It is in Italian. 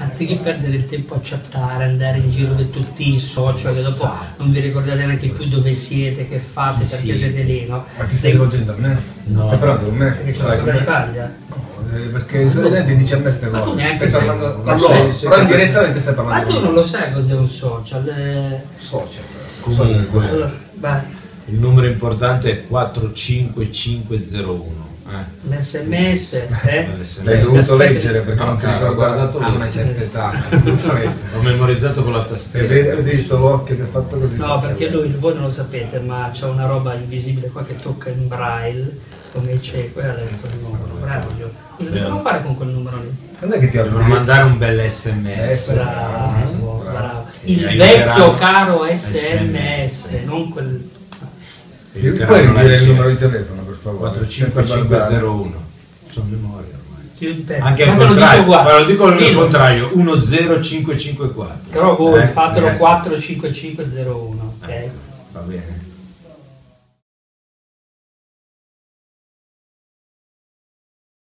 anziché perdere il tempo a chattare, andare in giro per tutti i social, che dopo non vi ricordate neanche più dove siete, che fate, perché siete lì, no? Ma ti stai rivolgendo a me? No. Stai parlando con me? Perché c'è una cosa di paglia? Perché solitamente dici a me queste Ma tu cose. neanche Stai sai. parlando Ma però indirettamente stai Ma parlando tu con non me. lo sai cos'è un social? Social. Comunque, Allora, vai. il numero importante è 45501. L'SMS, L'hai dovuto leggere perché No, non ti caro, ricordavi guardato a lì. una certa età. L'hai dovuto leggere. L'ho memorizzato con la Se tastiera. avete visto l'occhio che ha fatto così. No, perché voi non lo sapete, ma c'è una roba invisibile qua che tocca in braille, come i ciechi, quella è il numero. Bravo, Gio. Cosa dobbiamo fare con quel numero lì? Non è che ti Devono apri. mandare un bel SMS. Bravo, bravo. Il aiuteranno. vecchio caro SMS, non quel... Puoi dire il numero di telefono, per favore? 45501. Sono memoria ormai. Io ripeto, Anche al ma te lo dico contrario, uguale. ma lo dico al Dillo. contrario, 10554. Però voi fatelo ragazzi. 45501, ok? Va bene.